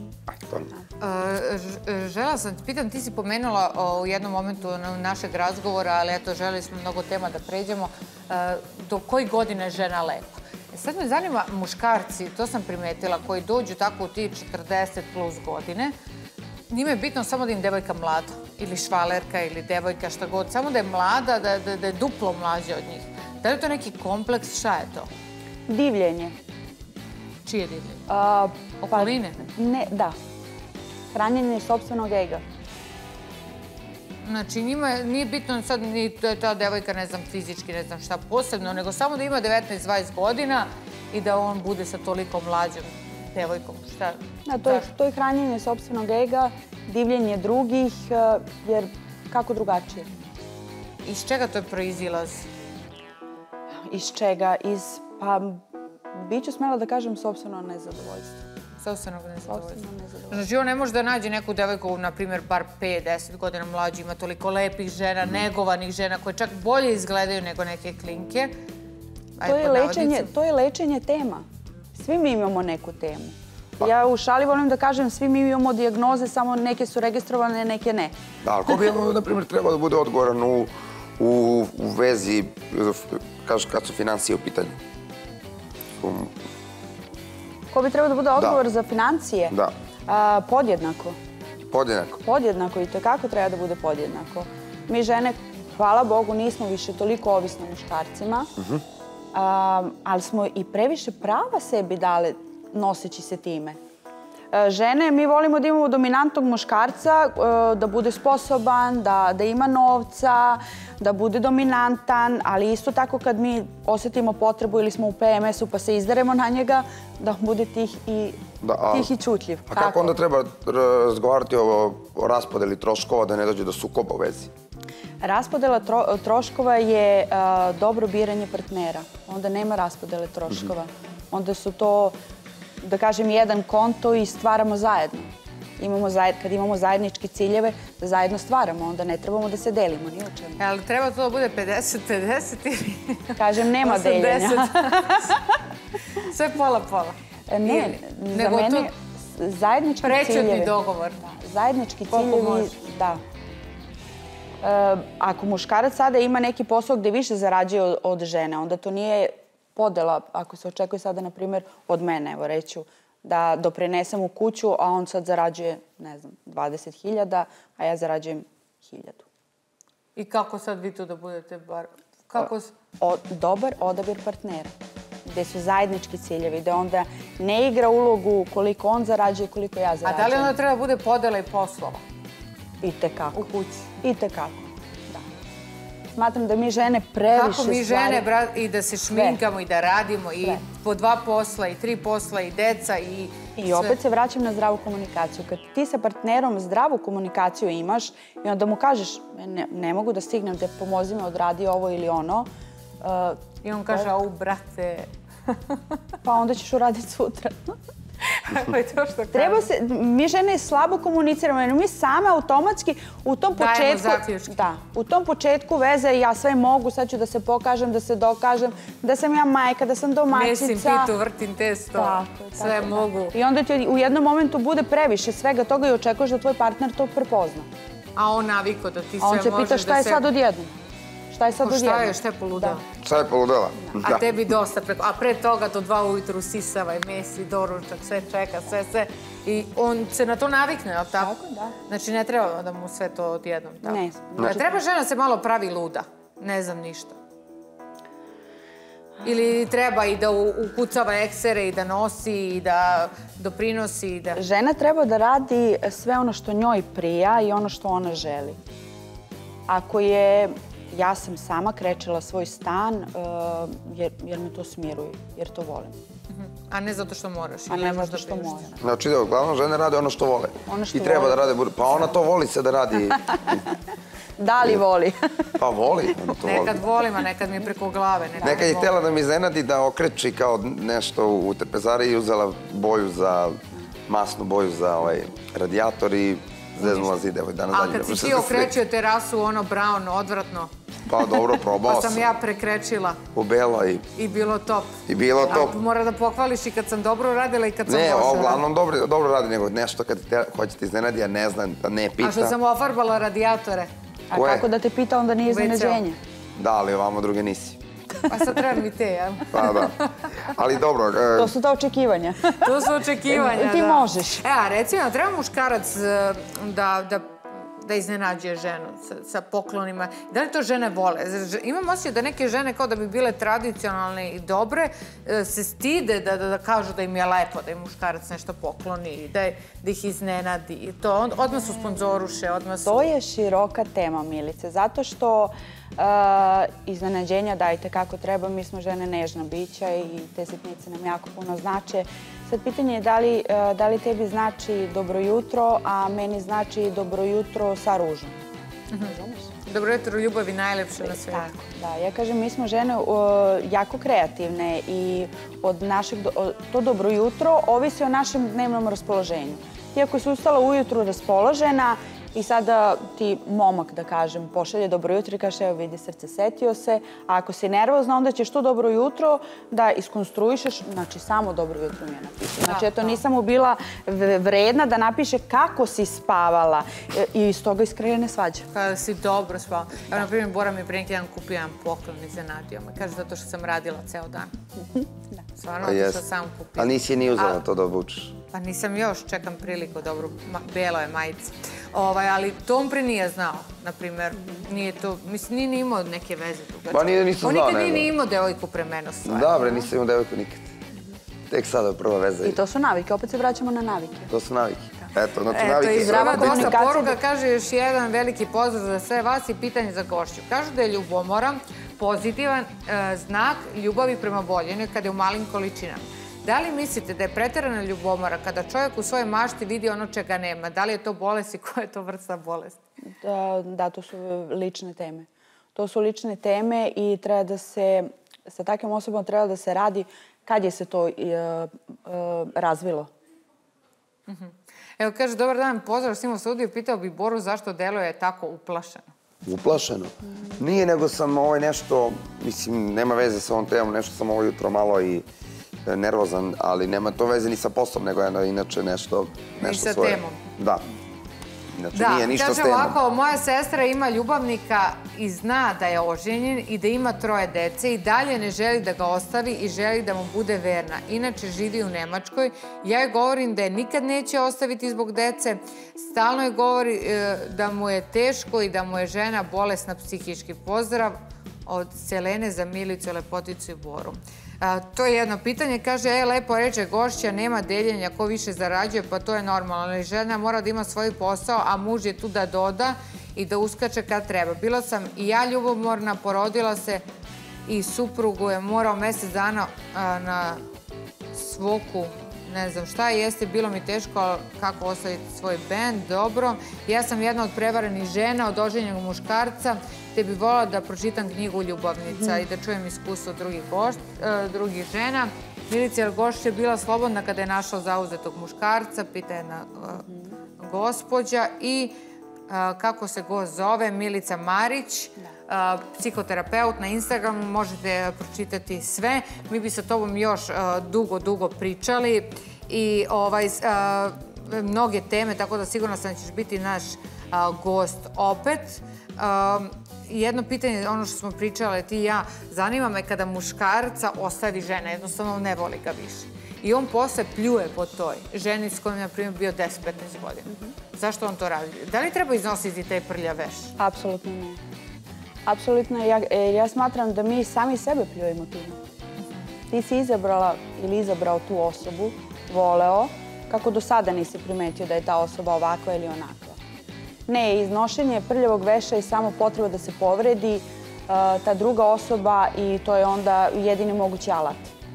Žela sam te pitam, ti si pomenula u jednom momentu našeg razgovora, ali eto, želi smo mnogo tema da pređemo, do koji godine je žena lepa? Sad me zanima muškarci, to sam primetila, koji dođu tako u ti četrdeset plus godine, njima je bitno samo da im devojka mlada, ili švalerka, ili devojka, šta god, samo da je mlada, da je duplo mlađa od njih. Da li je to neki kompleks, šta je to? Divljenje. Čije divljenje? Okoline? Ne, da. Hranjenje sopstvenog ega. Znači, njima nije bitno sad ni da je ta devojka, ne znam, fizički, ne znam šta posebno, nego samo da ima devetnaest dvadeset godina i da on bude sa toliko mlađom devojkom. Šta? To je hranjenje sopstvenog ega, divljenje drugih, jer kako drugačije? Iz čega to proizilazi? Iz čega? Iz, pa, biću smela da kažem sopstveno nezadovoljstvo. Sopstvenog nezadovoljstva. Sopstveno nezadovoljstvo. Znači, on ne može da nađe neku devojku, na primjer, bar pet do deset godina mlađi, ima toliko lepih žena, negovanih žena, koje čak bolje izgledaju nego neke klinke. To je, lečenje, to je lečenje tema. Svi mi imamo neku temu. Ja u šali volim da kažem, svi mi imamo dijagnoze, samo neke su registrovane, neke ne. Da, ali ko bi, na primjer, trebao da bude odgovoran u, u, u vezi, kažeš, kad su financije u pitanju? Um, Ko bi trebao da bude odgovor Da. za financije? Da. A, podjednako. Podjednako. Podjednako i to kako treba da bude podjednako. Mi žene, hvala Bogu, nismo više toliko ovisne o muškarcima, a, ali smo i previše prava sebi dale noseći se time. E, Žene, mi volimo da imamo dominantnog muškarca, e, da bude sposoban, da, da ima novca, da bude dominantan, ali isto tako kad mi osjetimo potrebu ili smo u P M S-u pa se izderemo na njega, da bude tih i, Da, a- tih i čutljiv. A kako onda treba razgovarati o, o raspodeli troškova da ne dođe do sukoba u vezi? Raspodela tro- troškova je a, dobro biranje partnera. Onda nema raspodele troškova. Onda su to, da kažem, jedan konto i stvaramo zajedno. Imamo zajed, kad imamo zajedničke ciljeve, da zajedno stvaramo. Onda ne trebamo da se delimo ni o čemu. E, ali treba to da bude pedeset pedeset ili Kažem, nema deljenja. osamdeset? Sve pola-pola. Ne, za Nego to mene zajednički prečutni ciljevi. dogovor. Da, zajednički Koliko ciljevi, može. da. E, ako muškarac sada ima neki posao gde više zarađuje od, od žene, onda to nije podela, ako se očekuje sada, na primjer, od mene, evo reću, da doprinesem u kuću, a on sad zarađuje, ne znam, dvadeset hiljada, a ja zarađujem hiljadu. I kako sad vi tu da budete bar... Kako... s- O, dobar odabir partnera, gde su zajednički ciljevi, gde onda ne igra ulogu koliko on zarađuje i koliko ja A zarađujem. da li onda treba da bude podela i poslova I tekako. u kući? I tekako, da. Smatram da mi žene previše Kako mi stvari... žene, bra- i da se šminkamo, i da radimo, i Sve. po dva posla, i tri posla, i deca, i... I sve. opet se vraćam na zdravu komunikaciju. Kad ti sa partnerom zdravu komunikaciju imaš i onda mu kažeš ne, ne mogu da stignem, te pomozi me, odradi ovo ili ono, uh, I on kaže, au, brate... pa onda ćeš uraditi sutra. Kako je to što kaže? Treba se, mi žene slabo komuniciramo, jer mi same automatski u tom Dajemo početku... zaključke. Da, u tom početku veze ja sve mogu, sad ću da se pokažem, da se dokažem, da sam ja majka, da sam domaćica. Mesim pitu, vrtim testo, Tako je, sve tako, da. mogu. I onda ti u jednom momentu bude previše svega toga i očekuješ da tvoj partner to prepozna. A on naviko da ti sve A on može se da pita šta je se... sad odjednom? Šta je sad Pa odjednom? šta je, šta je poludela? Šta je poludela? A tebi dosta preko... A pre toga do dva ujutru sisava i mesi, doručak, sve čeka, sve, sve. I on se na to navikne, je li tako? Tako, da. Znači ne treba da mu sve to odjednom, tako? Ne. Ne treba žena se malo pravi luda, ne znam ništa. Ili treba i da u- ukucava eksere i da nosi i da doprinosi i da... Žena treba da radi sve ono što njoj prija i ono što ona želi. Ako je... Ja sam sama krečila svoj stan uh, jer, jer me to smiruje, jer to volim. A ne zato što moraš. A ili ne možeš zato da što priuštiš. moram. Znači da, uglavnom žene rade ono što vole. Ono što I treba vole. da rade, pa ona to voli se da radi. Da li voli? Pa voli, ona to voli. Nekad volim, a nekad mi je preko glave. Nekad, Nekad je volim. htjela da mi iznenadi da okreči kao nešto u trpezari i uzela boju za, masnu boju za ovaj radijator i zeznula zid. Evo, danas A dalje. kad si ti okrećio terasu, ono brown, odvratno, Pa dobro, probao pa sam. sam ja prekrečila U belo i, i bilo top. i bilo to. A mora da pohvališ i kad sam dobro uradila i kad sam Ne, loše ovo uradila. uglavnom dobro, dobro radi, nego nešto kad te hoćete iznenadi, ja ne znam, da ne pita. A što sam ofarbala radijatore. A Koje? kako da te pita, onda nije U ve ce-u. iznenađenje. Da, ali ovamo druge nisi. Pa sad treba mi te, jel? Pa da. Ali dobro, e, To su ta očekivanja. To su očekivanja, Ti da. možeš. E, a recimo, treba muškarac e, da, da, da iznenađuje ženu sa, sa poklonima. Da li to žene vole? Ž- Imam osjećaj da neke žene kao da bi bile tradicionalne i dobre, e, se stide da, da, da kažu da im je lepo, da im muškarac nešto pokloni, i da, je- da ih iznenadi. I to on, odmah su sponzoruše, odmah su... To je široka tema, Milice, zato što uh, iznenađenja dajte kako treba. Mi smo žene nežna bića i te sitnice nam jako puno znače. Sad pitanje je da li, uh, da li tebi znači dobro jutro, a meni znači dobro jutro sa ružom. Razumeš? Dobro jutro, ljubavi najlepše na svijetu. Tako, da. Ja kažem, mi smo žene jako kreativne i od našeg, to dobro jutro ovisi o našem dnevnom raspoloženju. Ti ako si ustala ujutru raspoložena i sada ti momak, da kažem, pošalje dobro jutro i kaže, evo vidi srce, setio se, a ako si nervozna, onda ćeš to dobro jutro da iskonstruišeš, znači samo dobro jutro mi je napisao. Znači, eto, nisam mu bila vredna da napiše kako si spavala i iz toga iskrene svađa. Kada si dobro spavala. Evo, na primjer, Bora mi pre neki dan kupio jedan poklon i zanadio me. Kaže, zato što sam radila ceo dan. Stvarno, što sam kupio. A nisi je ni uzela to da obučeš? Pa nisam još, čekam priliku, dobro, belo je majica. Ali Tom pre nije znao, na primjer, nije to, mislim, nije ni imao neke veze tu. Pa nije nisam znao, On nikad nije ni imao devojku pre mene, stvarno. Dobre, nisam imao devojku nikad. Tek sada prva veza. I to su navike, opet se vraćamo na navike. To su navike. Eto, znači Eto, navike. i zdrava dosta poruka, kaže još jedan veliki pozdrav za sve vas i pitanje za gošću. Kažu da je ljubomora pozitivan znak ljubavi prema voljenju kada je u malim količinama. Da li mislite da je preterana ljubomora kada čovjek u svojoj mašti vidi ono čega nema? Da li je to bolest i koja je to vrsta bolesti? Da, to su lične teme. To su lične teme i treba da se, sa takvim osobama treba da se radi kad je se to razvilo. Evo, kaže, dobar dan, pozdrav svima u studiju. Pitao bi Boru zašto deluje tako uplašeno. Uplašeno? Nije, nego sam ovaj nešto, mislim, nema veze sa ovom temom, nešto sam ovo jutro malo i nervozan, ali nema to veze ni sa poslom, nego je inače nešto svoje. Ni sa temom. Da. Inače nije ništa s temom. Da, kaže ovako, moja sestra ima ljubavnika i zna da je oženjen i da ima troje dece i dalje ne želi da ga ostavi i želi da mu bude verna. Inače živi u Nemačkoj. Ja joj govorim da je nikad neće ostaviti zbog dece. Stalno joj govori da mu je teško i da mu je žena bolesna psihički. Pozdrav od Selene za Milicu, Lepoticu i Boru. To je jedno pitanje. Kaže, e, lepo reče gošća, nema deljenja, ko više zarađuje, pa to je normalno. Ali žena mora da ima svoj posao, a muž je tu da doda i da uskače kad treba. Bila sam i ja ljubomorna, porodila se i suprugu je morao mjesec dana na svoku, ne znam šta, jeste, bilo mi teško kako ostaviti svoj bend, dobro. Ja sam jedna od prevarenih žena, od oženjenog muškarca, te bi voljela da pročitam knjigu Ljubavnica i da čujem iskustvo drugih žena. Milica Gošć je bila slobodna kada je našla zauzetog muškarca, pita jedna gospođa. I kako se gost zove, Milica Marić, psihoterapeut na Instagramu, možete pročitati sve. Mi bi sa tobom još dugo, dugo pričali i mnoge teme, tako da sigurno sam da ćeš biti naš gost opet. Jedno pitanje, ono što smo pričale ti i ja, zanima me kada muškarca ostavi žena, jednostavno ne voli ga više. I on posle pljuje po toj ženi s kojom je, na primjer, bio deset do petnaest godina. Zašto on to radi? Da li treba iznositi taj prljav veš? Apsolutno ne. Apsolutno, ja smatram da mi sami sebe pljujemo time. Ti si izabrala ili izabrao tu osobu, voleo, kako do sada nisi primetio da je ta osoba ovakva ili onakva. Ne, iznošenje prljavog veša je samo potreba da se povredi ta druga osoba i to je onda jedini mogući alat.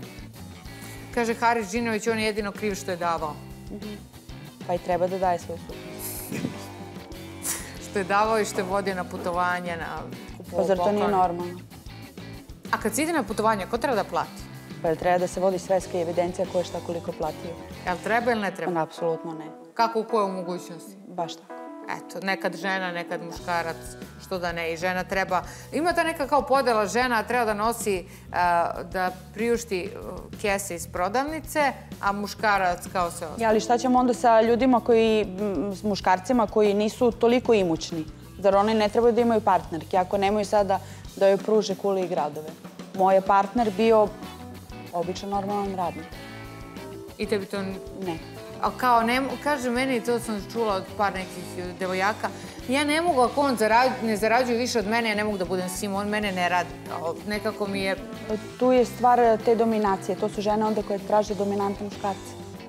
Kaže Haris Đinović, on je jedino kriv što je davao. Pa i treba da daje svoj suprugu. Što je davao i što je vodio na putovanje, na kupovao poklone. Pa zar to nije normalno? A kad si ide na putovanje, ko treba da plati? Pa treba da se vodi sveska evidencija ko je šta koliko platio. Jel treba ili ne treba? Apsolutno ne. Kako u kojoj mogućnosti? Baš tako. Eto, nekad žena, nekad muškarac, što da ne, i žena treba... Ima ta neka kao podela, žena treba da nosi, da priušti kese iz prodavnice, a muškarac kao sve ostalo. Ali šta ćemo onda sa ljudima koji, s muškarcima koji nisu toliko imućni? Zar oni ne trebaju da imaju partnerke, ako nemaju sada da joj pruže kule i gradove? Moj je partner bio običan normalan radnik. I tebi to... Ne. A kao, kaže meni, to sam čula od par nekih devojaka, ja ne mogu, ako on ne zarađuje više od mene, ja ne mogu da budem s njim, on mene ne radi. Nekako mi je... Tu je stvar te dominacije. To su žene onda koje traže dominantne muškarce.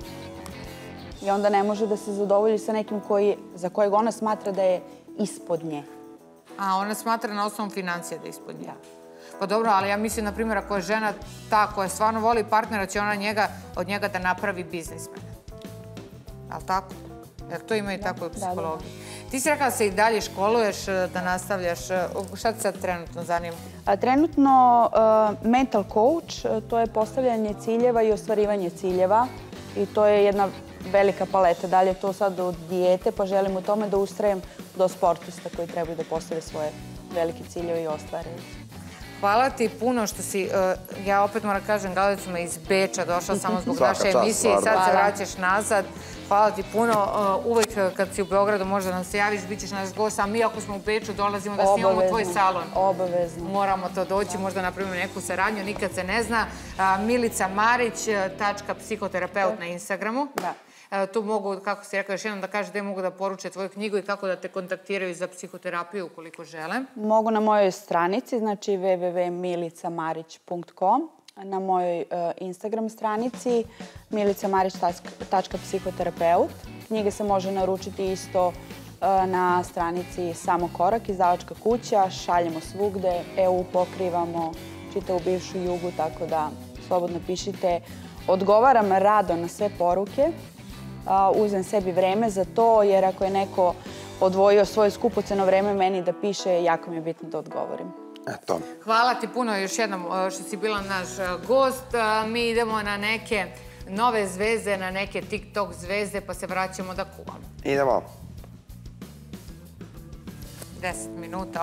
I onda ne može da se zadovolji sa nekim za kojeg ona smatra da je ispod nje. A, ona smatra na osnovu financija da je ispod nje. Pa dobro, ali ja mislim, na primjer, ako je žena ta koja stvarno voli partnera, će ona od njega da napravi biznismena. Ali tako? Jer to ima i tako u psihologiji. Ti Ti si rekla da se i dalje školuješ, da nastavljaš. Šta te sad trenutno zanima? Trenutno mental coach, to je postavljanje ciljeva i ostvarivanje ciljeva i to je jedna velika paleta. Da li je to sad od dijete, pa želim u tome da ustrajem do sportista koji trebaju da postave svoje velike ciljeve i ostvare. Hvala ti puno što si, ja opet moram kažem, gledalcima iz Beča došla samo zbog naše emisije i sad se vraćaš nazad. Hvala ti puno. Uvek kad si u Beogradu možda nam se javiš, bit ćeš naš gost, a mi ako smo u Beču dolazimo da snimamo tvoj salon. Obavezno. Moramo to doći, možda napravimo neku saradnju, nikad se ne zna. Milica Marić, tačka psihoterapeut na Instagramu. Da. Tu mogu, kako si rekao, još jednom da kažeš gde mogu da poruče tvoju knjigu i kako da te kontaktiraju za psihoterapiju ukoliko žele. Mogu na mojoj stranici, znači w w w tačka milica marić tačka com, na mojoj Instagram stranici milica marić tačka psihoterapeut. Knjige se može naručiti isto na stranici Samo korak, izdavačka kuća, šaljemo svugde, E U pokrivamo, čitavu bivšu Jugu, tako da slobodno pišite. Odgovaram rado na sve poruke. Uzem sebi vreme za to, jer ako je neko odvojio svoje skupoceno vreme meni da piše, jako mi je bitno da odgovorim. Eto. Hvala ti puno još jednom što si bila naš gost. Mi idemo na neke nove zvezde, na neke TikTok zvezde, pa se vraćamo da kuvamo. Idemo. Deset minuta